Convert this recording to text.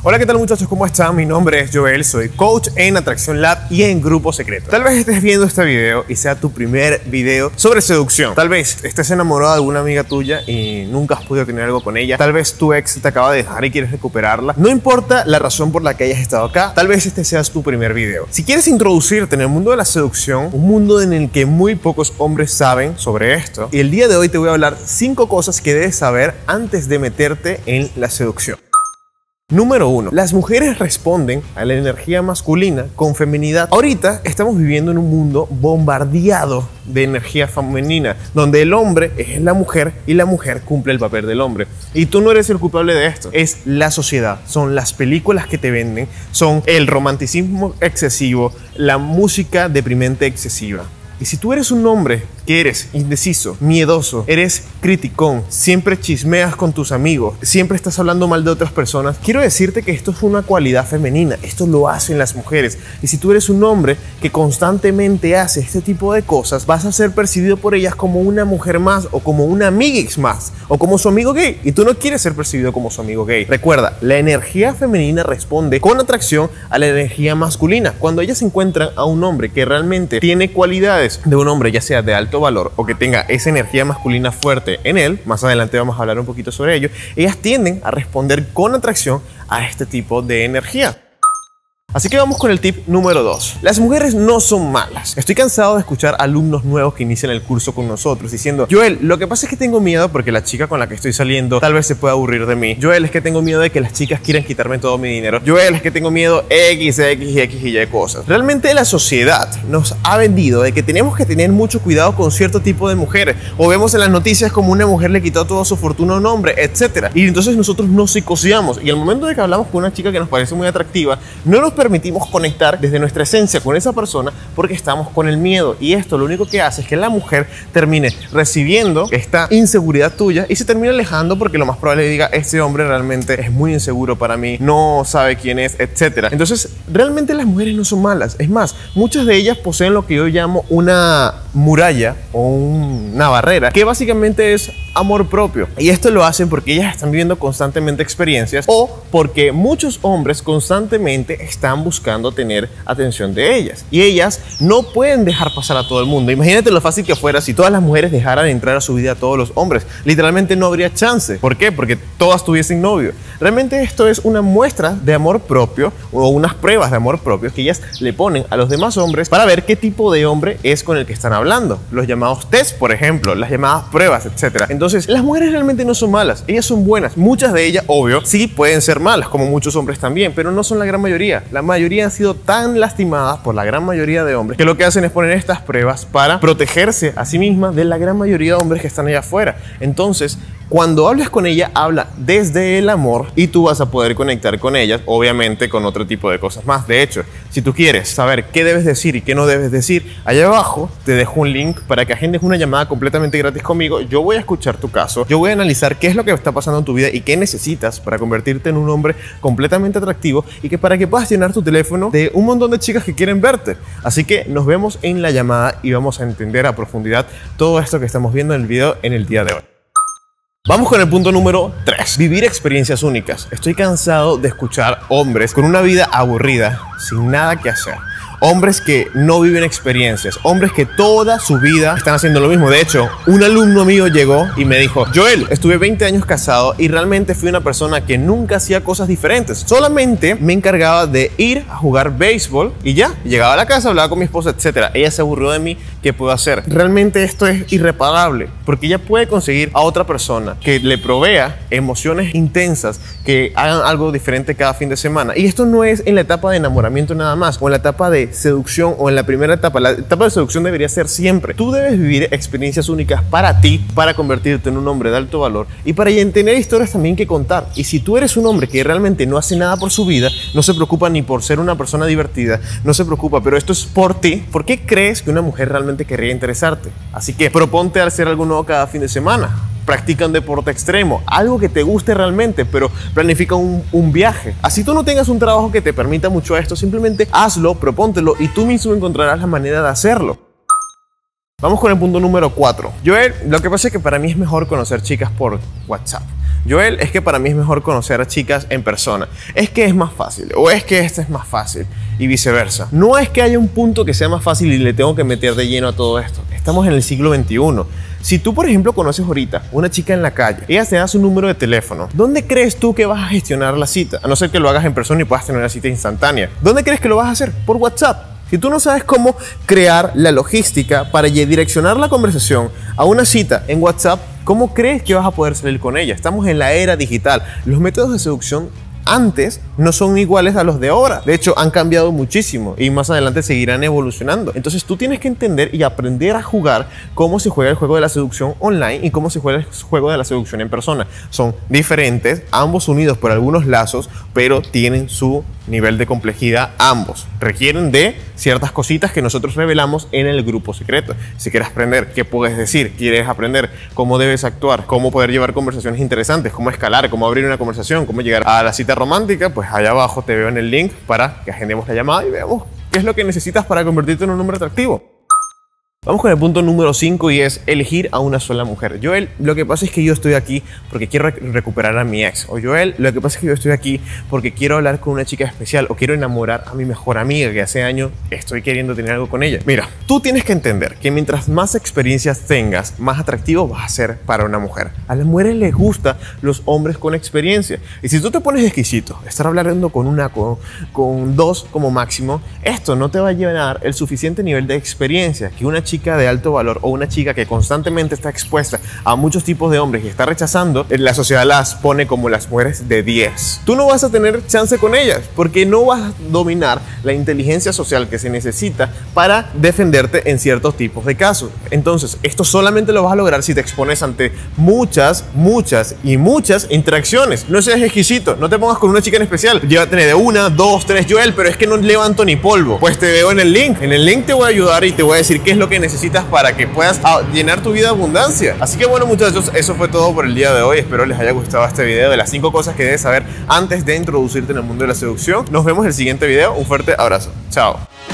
Hola, ¿qué tal muchachos? ¿Cómo están? Mi nombre es Joel, soy coach en Atracción Lab y en Grupo Secreto. Tal vez estés viendo este video y sea tu primer video sobre seducción. Tal vez estés enamorado de alguna amiga tuya y nunca has podido tener algo con ella. Tal vez tu ex te acaba de dejar y quieres recuperarla. No importa la razón por la que hayas estado acá, tal vez este sea tu primer video. Si quieres introducirte en el mundo de la seducción, un mundo en el que muy pocos hombres saben sobre esto, y el día de hoy te voy a hablar 5 cosas que debes saber antes de meterte en la seducción. Número 1. Las mujeres responden a la energía masculina con feminidad. Ahorita estamos viviendo en un mundo bombardeado de energía femenina, donde el hombre es la mujer y la mujer cumple el papel del hombre. Y tú no eres el culpable de esto, es la sociedad, son las películas que te venden, son el romanticismo excesivo, la música deprimente excesiva. Y si tú eres un hombre que eres indeciso, miedoso, eres criticón, siempre chismeas con tus amigos, siempre estás hablando mal de otras personas, quiero decirte que esto es una cualidad femenina, esto lo hacen las mujeres. Y si tú eres un hombre que constantemente hace este tipo de cosas, vas a ser percibido por ellas como una mujer más, o como una amiguix más, o como su amigo gay. Y tú no quieres ser percibido como su amigo gay. Recuerda, la energía femenina responde con atracción a la energía masculina. Cuando ellas encuentran a un hombre que realmente tiene cualidades de un hombre, ya sea de alto valor o que tenga esa energía masculina fuerte en él, más adelante vamos a hablar un poquito sobre ello, ellas tienden a responder con atracción a este tipo de energía. Así que vamos con el tip número 2. Las mujeres no son malas. Estoy cansado de escuchar alumnos nuevos que inician el curso con nosotros diciendo: Joel, lo que pasa es que tengo miedo porque la chica con la que estoy saliendo tal vez se pueda aburrir de mí. Joel, es que tengo miedo de que las chicas quieran quitarme todo mi dinero. Joel, es que tengo miedo X y Y cosas. Realmente la sociedad nos ha vendido de que tenemos que tener mucho cuidado con cierto tipo de mujeres. O vemos en las noticias como una mujer le quitó toda su fortuna a un hombre, etc. Y entonces nosotros nos psicoseamos. Y al momento de que hablamos con una chica que nos parece muy atractiva, no nos permitimos conectar desde nuestra esencia con esa persona porque estamos con el miedo, y esto lo único que hace es que la mujer termine recibiendo esta inseguridad tuya y se termine alejando porque lo más probable diga: este hombre realmente es muy inseguro para mí, no sabe quién es, etc. Entonces realmente las mujeres no son malas, es más, muchas de ellas poseen lo que yo llamo una muralla o una barrera, que básicamente es amor propio, y esto lo hacen porque ellas están viviendo constantemente experiencias, o porque muchos hombres constantemente están buscando tener atención de ellas, y ellas no pueden dejar pasar a todo el mundo. Imagínate lo fácil que fuera si todas las mujeres dejaran entrar a su vida a todos los hombres. Literalmente no habría chance. ¿Por qué? Porque todas tuviesen novio. Realmente esto es una muestra de amor propio, o unas pruebas de amor propio que ellas le ponen a los demás hombres para ver qué tipo de hombre es con el que están hablando. Los llamados test, por ejemplo, las llamadas pruebas, etc. Entonces las mujeres realmente no son malas, ellas son buenas. Muchas de ellas, obvio, sí pueden ser malas, como muchos hombres también, pero no son la gran mayoría. La mayoría han sido tan lastimadas por la gran mayoría de hombres que lo que hacen es poner estas pruebas para protegerse a sí mismas de la gran mayoría de hombres que están allá afuera. Entonces, cuando hables con ella, habla desde el amor y tú vas a poder conectar con ellas, obviamente con otro tipo de cosas más. De hecho, si tú quieres saber qué debes decir y qué no debes decir, allá abajo te dejo un link para que agendes una llamada completamente gratis conmigo. Yo voy a escuchar tu caso, yo voy a analizar qué es lo que está pasando en tu vida y qué necesitas para convertirte en un hombre completamente atractivo, y que para que puedas llenar tu teléfono de un montón de chicas que quieren verte. Así que nos vemos en la llamada y vamos a entender a profundidad todo esto que estamos viendo en el video en el día de hoy. Vamos con el punto número 3. Vivir experiencias únicas. Estoy cansado de escuchar hombres con una vida aburrida, sin nada que hacer. Hombres que no viven experiencias, hombres que toda su vida están haciendo lo mismo. De hecho, un alumno mío llegó y me dijo: Joel, estuve 20 años casado y realmente fui una persona que nunca hacía cosas diferentes. Solamente me encargaba de ir a jugar béisbol y ya. Llegaba a la casa, hablaba con mi esposa, etc. Ella se aburrió de mí. ¿Qué puedo hacer? Realmente esto es irreparable, porque ella puede conseguir a otra persona que le provea emociones intensas, que hagan algo diferente cada fin de semana. Y esto no es en la etapa de enamoramiento nada más, o en la etapa de seducción, o en la primera etapa. La etapa de seducción debería ser siempre. Tú debes vivir experiencias únicas para ti, para convertirte en un hombre de alto valor y para tener historias también que contar. Y si tú eres un hombre que realmente no hace nada por su vida, no se preocupa ni por ser una persona divertida, no se preocupa, pero esto es por ti, ¿por qué crees que una mujer realmente querría interesarte? Así que proponte hacer algo nuevo cada fin de semana. Practica un deporte extremo, algo que te guste realmente, pero planifica un viaje. Así tú no tengas un trabajo que te permita mucho esto, simplemente hazlo, propóntelo y tú mismo encontrarás la manera de hacerlo. Vamos con el punto número 4. Joel, lo que pasa es que para mí es mejor conocer chicas por WhatsApp. Joel, es que para mí es mejor conocer a chicas en persona. Es que es más fácil, o es que este es más fácil, y viceversa. No es que haya un punto que sea más fácil y le tengo que meter de lleno a todo esto. Estamos en el siglo XXI. Si tú, por ejemplo, conoces ahorita una chica en la calle, ella te da su número de teléfono, ¿dónde crees tú que vas a gestionar la cita? A no ser que lo hagas en persona y puedas tener una cita instantánea. ¿Dónde crees que lo vas a hacer? Por WhatsApp. Si tú no sabes cómo crear la logística para direccionar la conversación a una cita en WhatsApp, ¿cómo crees que vas a poder salir con ella? Estamos en la era digital. Los métodos de seducción antes no son iguales a los de ahora. De hecho, han cambiado muchísimo y más adelante seguirán evolucionando. Entonces tú tienes que entender y aprender a jugar cómo se juega el juego de la seducción online y cómo se juega el juego de la seducción en persona. Son diferentes, ambos unidos por algunos lazos, pero tienen su nivel de complejidad ambos. Requieren de ciertas cositas que nosotros revelamos en el grupo secreto. Si quieres aprender qué puedes decir, quieres aprender cómo debes actuar, cómo poder llevar conversaciones interesantes, cómo escalar, cómo abrir una conversación, cómo llegar a la cita romántica, pues allá abajo te veo en el link para que agendemos la llamada y veamos qué es lo que necesitas para convertirte en un hombre atractivo. Vamos con el punto número 5 y es elegir a una sola mujer. Joel, lo que pasa es que yo estoy aquí porque quiero recuperar a mi ex. O Joel, lo que pasa es que yo estoy aquí porque quiero hablar con una chica especial o quiero enamorar a mi mejor amiga que hace años estoy queriendo tener algo con ella. Mira, tú tienes que entender que mientras más experiencias tengas, más atractivo vas a ser para una mujer. A las mujeres les gustan los hombres con experiencia. Y si tú te pones exquisito, estar hablando con una, con dos como máximo, esto no te va a llevar el suficiente nivel de experiencia que una chica de alto valor o una chica que constantemente está expuesta a muchos tipos de hombres y está rechazando, la sociedad las pone como las mujeres de 10. Tú no vas a tener chance con ellas porque no vas a dominar la inteligencia social que se necesita para defenderte en ciertos tipos de casos. Entonces, esto solamente lo vas a lograr si te expones ante muchas interacciones. No seas exquisito, no te pongas con una chica en especial. Llévate de 1, 2, 3, Joel, pero es que no levanto ni polvo. Pues te veo en el link. En el link te voy a ayudar y te voy a decir qué es lo que necesitas para que puedas llenar tu vida de abundancia. Así que bueno, muchachos, eso fue todo por el día de hoy. Espero les haya gustado este video de las 5 cosas que debes saber antes de introducirte en el mundo de la seducción. Nos vemos en el siguiente video. Un fuerte abrazo. Chao.